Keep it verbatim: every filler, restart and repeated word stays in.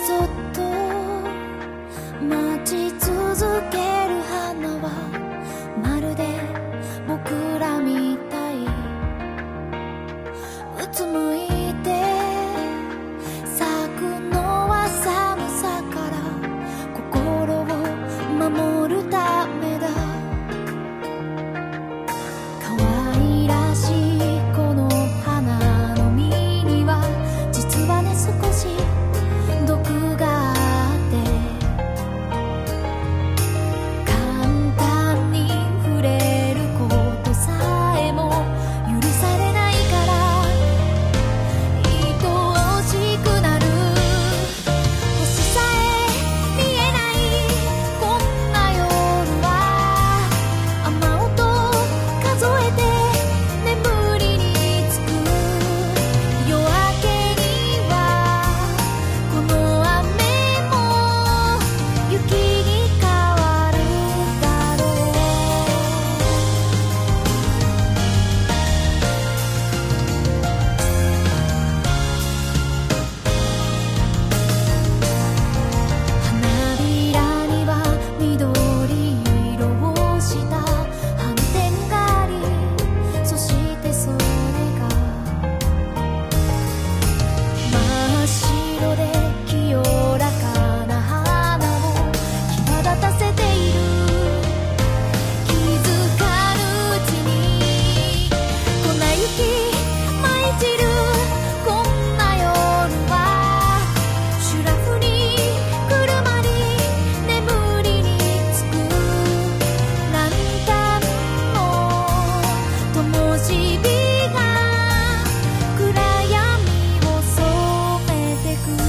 そっと待ち続ける花はまるで僕らみたいうつむいて咲くのは寒さから心を守るためだ。可愛らしいこの花の実には実はね少し毒があって簡単に触れることさえも許されないから愛しくなる。星さえ見えないこんな夜は雨音数えて眠りにつく。夜明けにはこの雨も雪に変わるだろう。花びらには緑色をした斑点があり、そしてそれが真っ白で清らかな花を際立たせている。気づかぬうちに粉雪舞い散るこんな夜はシュラフにくるまり眠りにつく。ランタンの灯火が暗闇を染めてく。